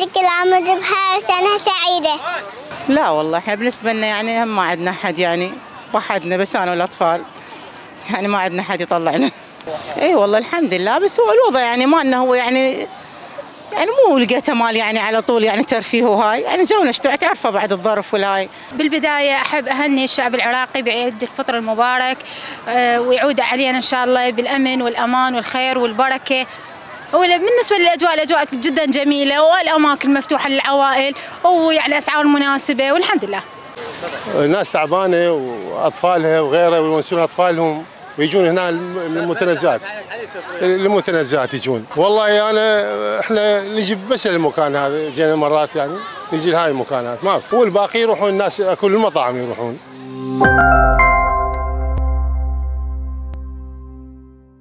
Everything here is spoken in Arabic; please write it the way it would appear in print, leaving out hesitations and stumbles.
كل عام وانتم بخير، سنة سعيدة. لا والله احنا بالنسبة لنا يعني هم ما عندنا حد يعني وحدنا بس انا والاطفال، يعني ما عندنا حد يطلعنا. اي والله الحمد لله، بس هو الوضع يعني ما انه هو يعني مو لقيته مال يعني على طول يعني ترفيه وهاي، يعني جونا تعرفه بعد الظرف والهاي. بالبداية أحب أهني الشعب العراقي بعيد الفطر المبارك، ويعود علينا إن شاء الله بالأمن والأمان والخير والبركة. بالنسبة للأجواء، الأجواء جدا جميلة والأماكن مفتوحة للعوائل ويعني أسعار مناسبة والحمد لله. الناس تعبانة وأطفالها وغيرها ويونسون أطفالهم ويجون هنا المتنزهات يجون. والله احنا نجي بس المكان هذا، جينا مرات يعني نجي لهاي المكانات ما، والباقي يروحون الناس كل المطاعم يروحون.